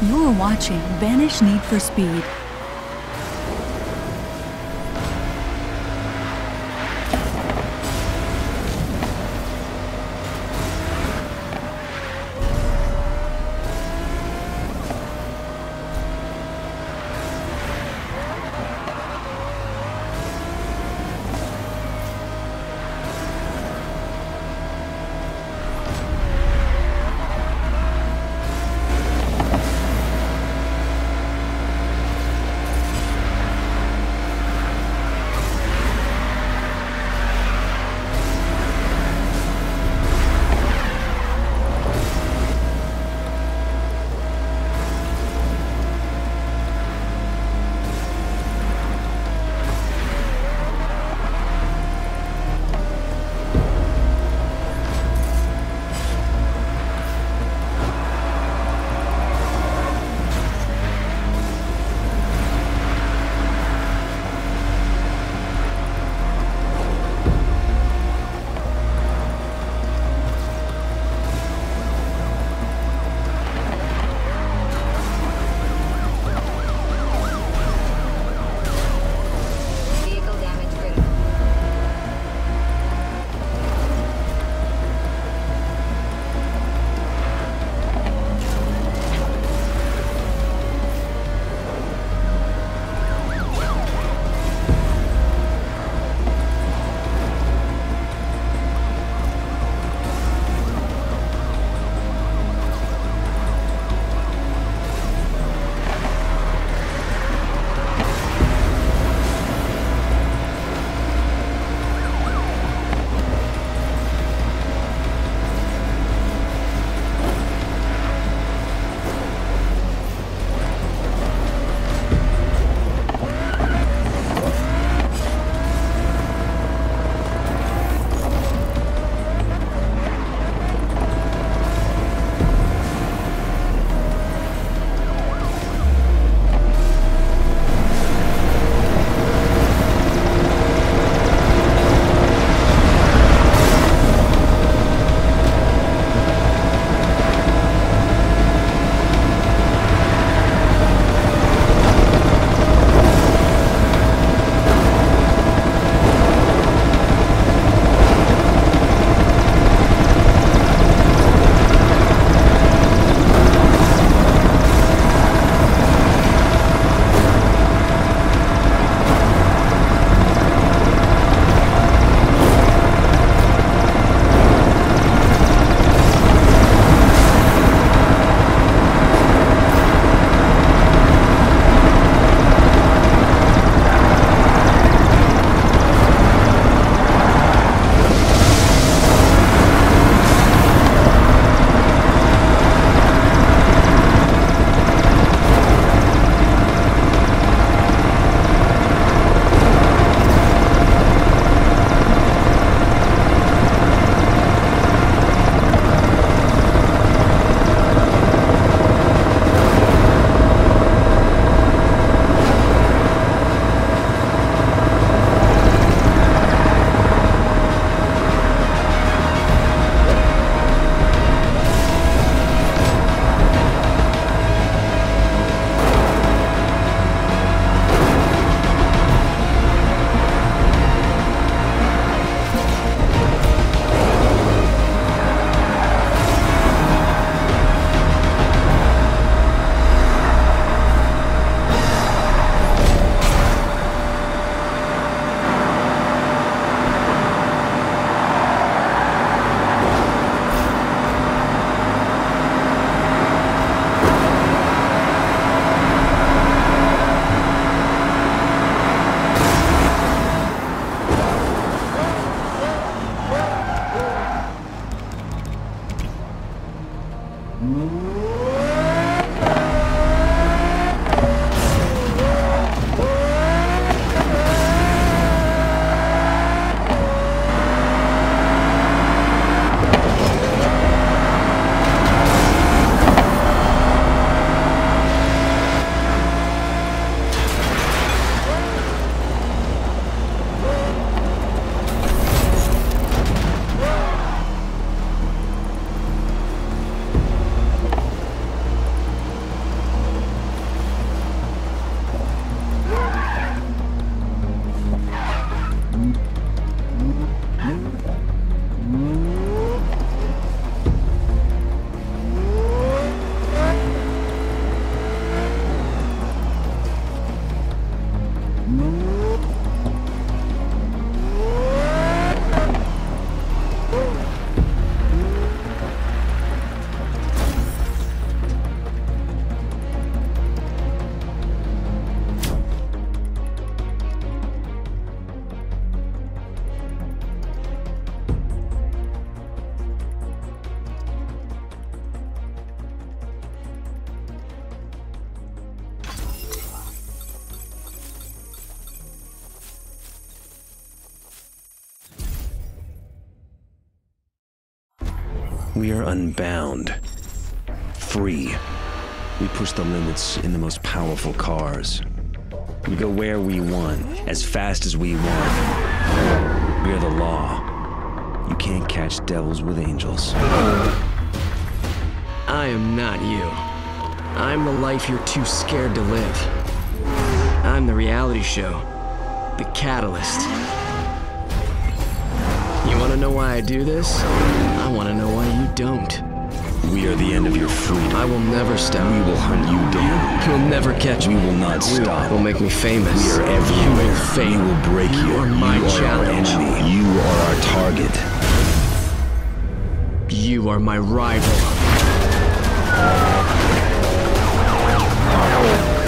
You're watching Vanish Need for Speed. We are unbound. Free. We push the limits in the most powerful cars. We go where we want, as fast as we want. We are the law. You can't catch devils with angels. I am not you. I'm the life you're too scared to live. I'm the reality show. The catalyst. You want to know why I do this? I want to know why you don't. We are the end of your freedom. I will never stop. We will hunt you down. You'll never catch me. We will not stop. You will make me famous. We are everywhere. You will fail. We will break you. You are my challenge. Our enemy. You are our target. You are my rival.